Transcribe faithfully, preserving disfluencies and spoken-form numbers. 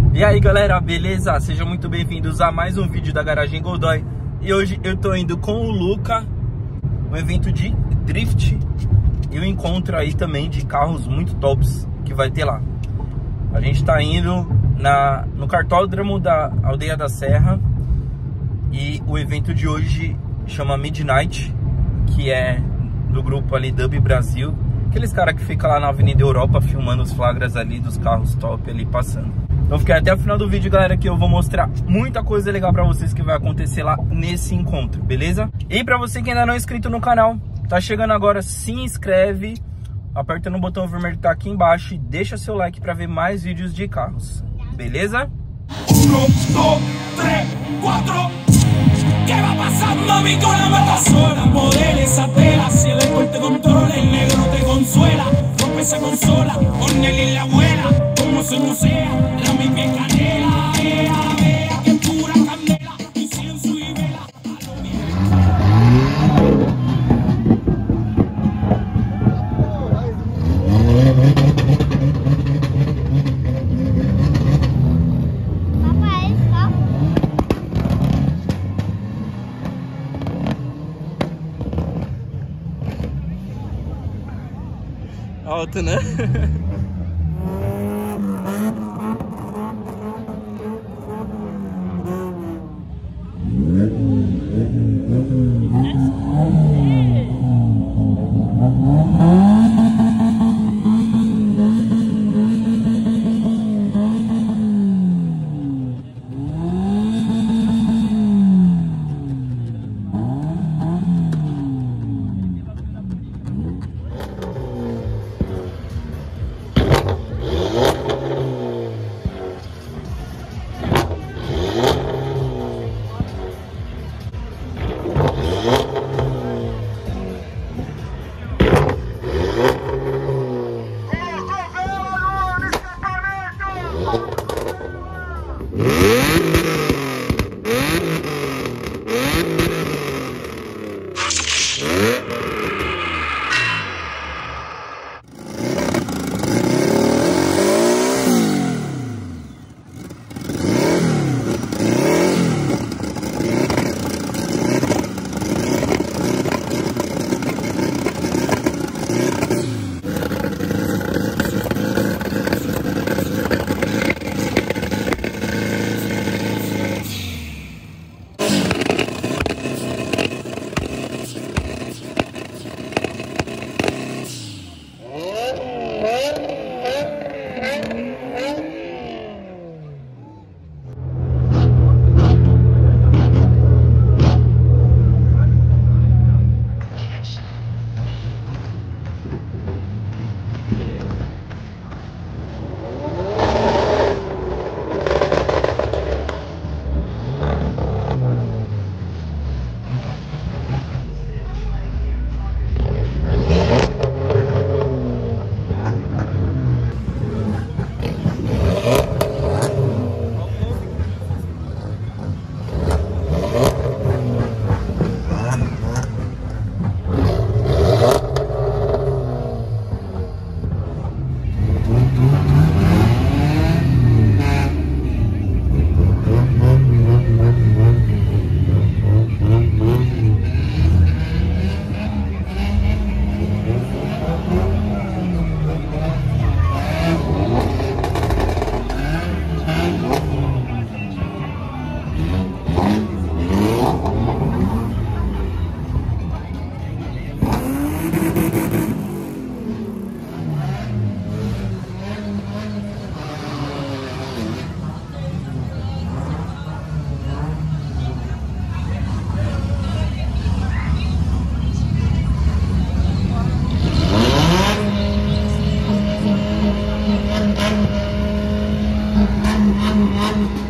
E aí galera, beleza? Sejam muito bem-vindos a mais um vídeo da Garagem Godoy. E hoje eu tô indo com o Luca, um evento de drift e um encontro aí também de carros muito tops que vai ter lá. A gente tá indo na, no cartódromo da Aldeia da Serra. E o evento de hoje chama Midnight, que é do grupo ali Dub Brasil. Aqueles caras que ficam lá na Avenida Europa filmando os flagras ali dos carros top ali passando. Então fiquem até o final do vídeo, galera, que eu vou mostrar muita coisa legal pra vocês que vai acontecer lá nesse encontro, beleza? E pra você que ainda não é inscrito no canal, tá chegando agora, se inscreve, aperta no botão vermelho que tá aqui embaixo e deixa seu like pra ver mais vídeos de carros, beleza? um, dois, três, quatro. ¿Qué va pasando, mi cola sola? Modela esa tela, si el alcohol te controla, el negro te consuela. Rompe esa consola, Ornella y la abuela. Como se musea, la mi bien canela. Vea, vea, que pura candela. Incienso y vela, a lo bien. Alto, né? Thank you.